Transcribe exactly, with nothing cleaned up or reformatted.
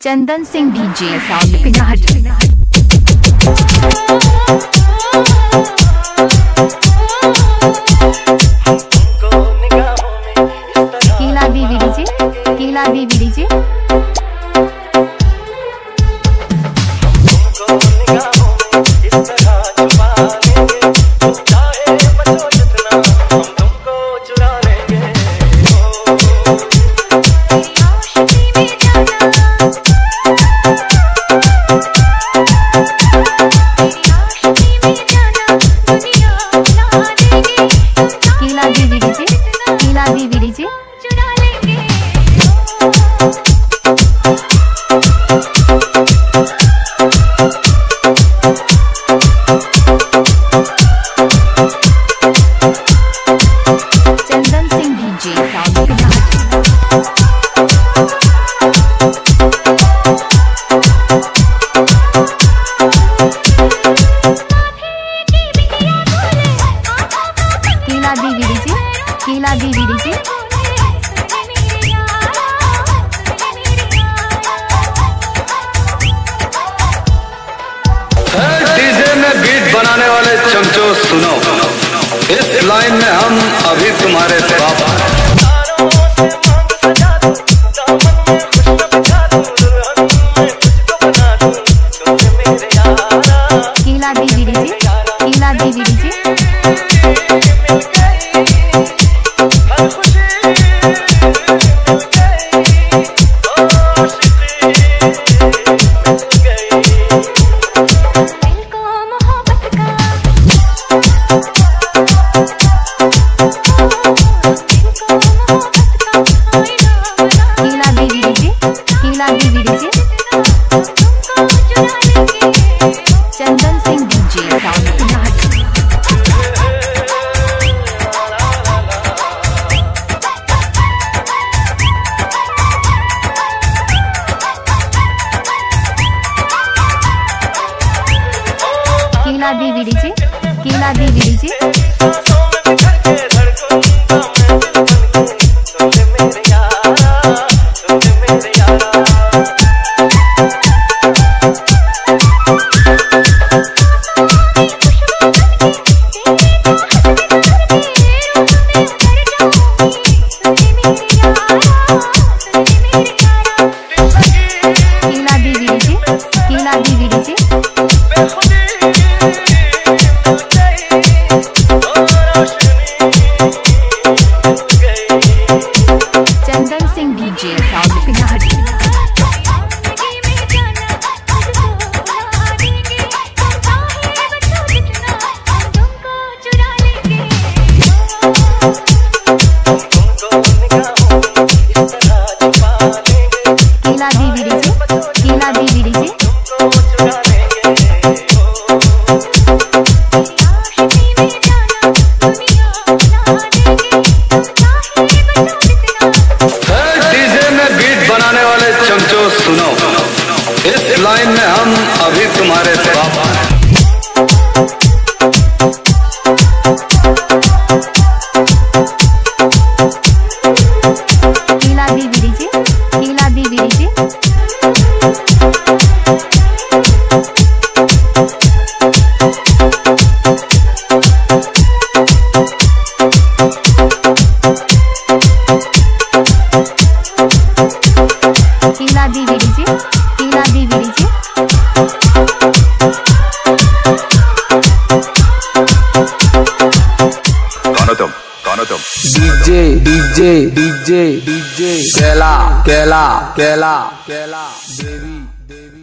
चंदन Singh DJ sound Pinahat. Keela Devi DJ, Keela Devi DJ. Keela Devi DJ, Keela Devi DJ. Chandan Singh DJ sound Pinahat. Keela Devi DJ, Keela Devi DJ. DJ में beat बनाने वाले चमचों सुनो, इस लाइन में हम अभी तुम्हारे बाप हैं। कीला Devi DJ, Keela Devi DJ. Keela Devi DJ, Keela Devi DJ. Chandan Singh DJ sound Pinahat. Keela Devi DJ, Keela Devi DJ. Keela Devi DJ, Keela Devi DJ. Chandan Singh DJ sound Pinahat. Keela Devi DJ, Keela Devi DJ. DJ में बीट बनाने वाले चमचों सुनो, इस लाइन में हम अभी तुम्हारे बाप हैं। कीला Devi DJ, Keela Devi DJ. Keela Devi DJ, Keela Devi DJ. कानतम, कानतम। डीजे डीजे डीजे डीजे केला केला केला केला देवी देवी।